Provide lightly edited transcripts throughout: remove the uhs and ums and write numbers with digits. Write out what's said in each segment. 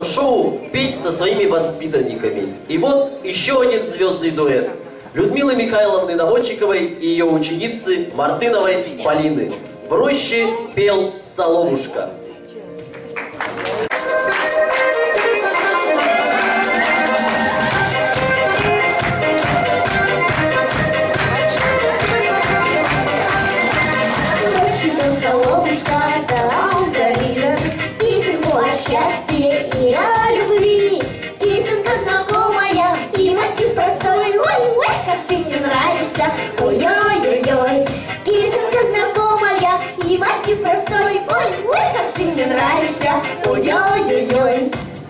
Шоу «Петь со своими воспитанниками». И вот еще один звездный дуэт. Людмилы Михайловны Наводчиковой и ее ученицы Мартыновой Полины. В роще пел соловушка. Счастье и о любви. Песенка знакомая и мотив простой. Ой-ой, как ты мне нравишься. Ой-ой-ой-ой. Песенка знакомая и мотив простой. Ой-ой, как ты мне нравишься. Ой-ой-ой-ой.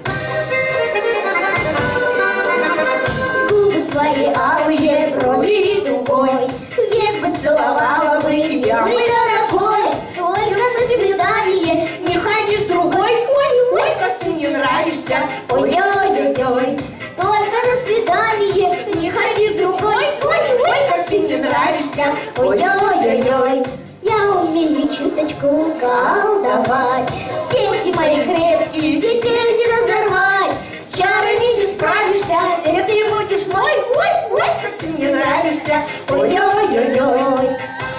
Губы твои алые, брови дугой. Век бы целовала бы тебя, мой дорогой. Только на свидание не ходи с другой. Ой, как ты мне нравишься, ой-ой-ой-ой. Только на свидание не ходи с другой. Ой, как ты мне нравишься, ой-ой-ой-ой. Я умею чуточку колдовать. Сети мои крепкие теперь не разорвать. С чарами не справишься, ведь ты будешь мой. Ой, как ты мне нравишься, ой-ой-ой-ой.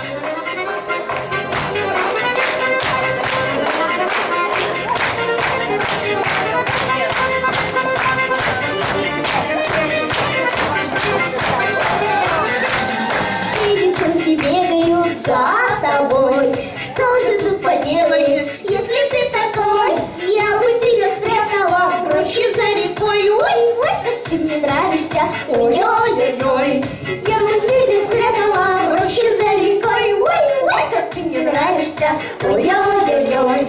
За тобой. Что же тут поделаешь, если ты такой? Я бы тебя спрятала проще за рекой. Ой, как ты мне нравишься, ой-ой-ой-ой. Я бы тебя спрятала проще за рекой. Ой, как ты мне нравишься, ой-ой-ой-ой.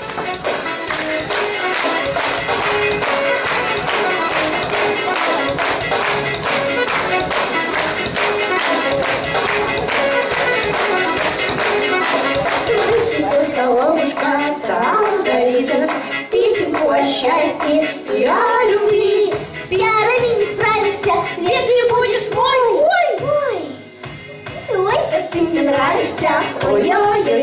Соловушка там горит, песенку о счастье и о любви. С чарами не справишься, ведь ты будешь мой. Ой, как ты мне нравишься, ой-ой-ой.